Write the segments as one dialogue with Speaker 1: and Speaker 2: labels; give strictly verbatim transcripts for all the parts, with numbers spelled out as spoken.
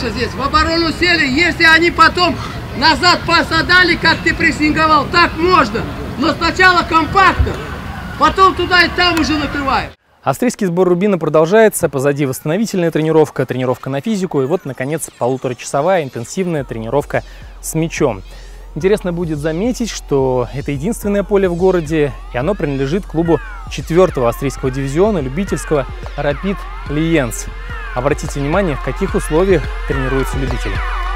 Speaker 1: наша здесь. В оборону сели. Если они потом назад пас отдали, как ты прессинговал, так можно. Но сначала компактно, потом туда и там уже накрываем.
Speaker 2: Австрийский сбор Рубина продолжается. Позади восстановительная тренировка, тренировка на физику. И вот, наконец, полуторачасовая интенсивная тренировка с мячом. Интересно будет заметить, что это единственное поле в городе, и оно принадлежит клубу четвертого австрийского дивизиона любительского Rapid Lienz. Обратите внимание, в каких условиях тренируются любители.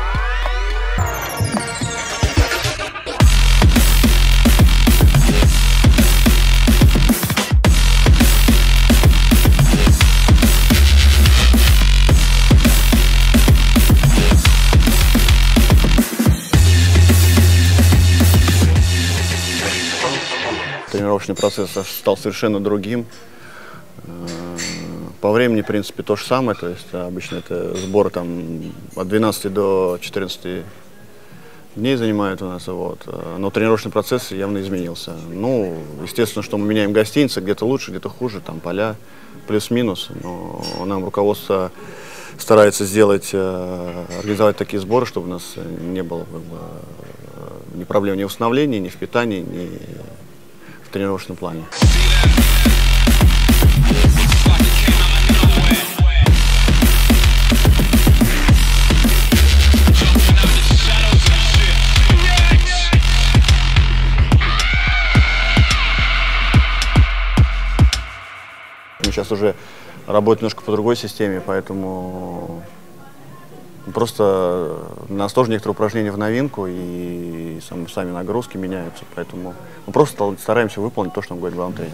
Speaker 3: Тренировочный процесс стал совершенно другим. По времени, в принципе, то же самое. То есть обычно это сборы там, от двенадцати до четырнадцати дней занимают у нас. Вот. Но тренировочный процесс явно изменился. Ну, естественно, что мы меняем гостиницы, где-то лучше, где-то хуже, там поля плюс-минус. Но нам руководство старается сделать, организовать такие сборы, чтобы у нас не было как бы, ни проблем ни в восстановлении, ни в питании, ни в тренировочном плане. Мы сейчас уже работаем немножко по другой системе, поэтому просто у нас тоже некоторые упражнения в новинку, и сами нагрузки меняются, поэтому мы просто стараемся выполнить то, что нам говорит главный тренер.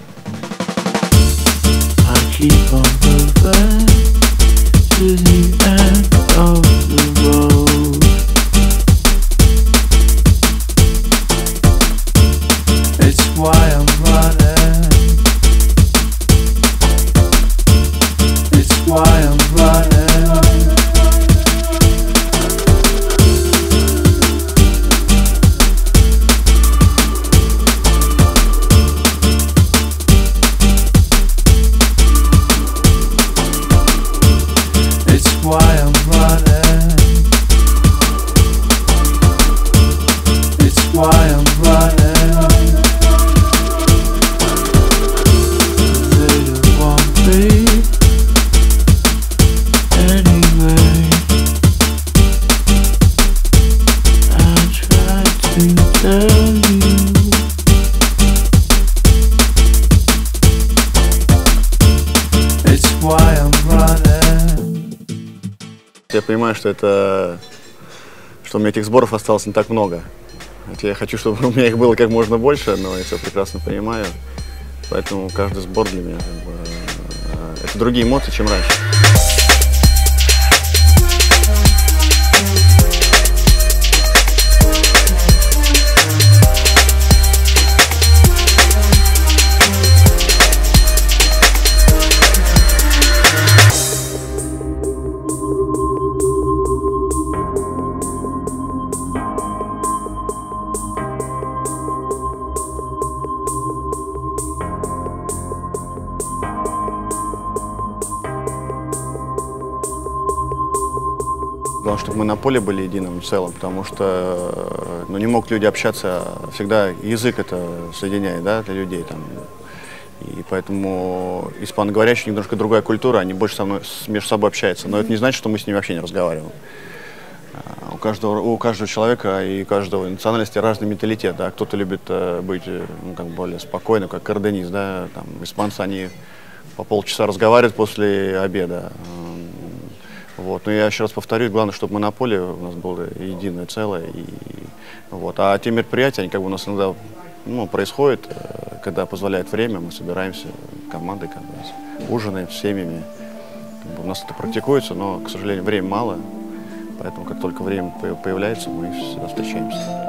Speaker 3: Я понимаю, что это, что у меня этих сборов осталось не так много. Я хочу, чтобы у меня их было как можно больше, но я все прекрасно понимаю. Поэтому каждый сбор для меня как бы, это другие эмоции, чем раньше. Главное, чтобы мы на поле были единым целым, потому что ну, не могут люди общаться, всегда язык это соединяет, да, для людей. Там. И поэтому испаноговорящие немножко другая культура, они больше со мной, между собой общаются. Но это не значит, что мы с ними вообще не разговариваем. У каждого, у каждого человека и у каждого национальности разный менталитет. Да? Кто-то любит быть ну, как более спокойным, как карденист. Да? Там, испанцы, они по полчаса разговаривают после обеда. Вот. Но я еще раз повторю, главное, чтобы мы на поле у нас было единое целое. И, вот. А те мероприятия, они как бы у нас иногда ну, происходят, когда позволяет время, мы собираемся командой, как бы, ужинаем с семьями. Как бы у нас это практикуется, но, к сожалению, времени мало. Поэтому как только время появляется, мы всегда встречаемся.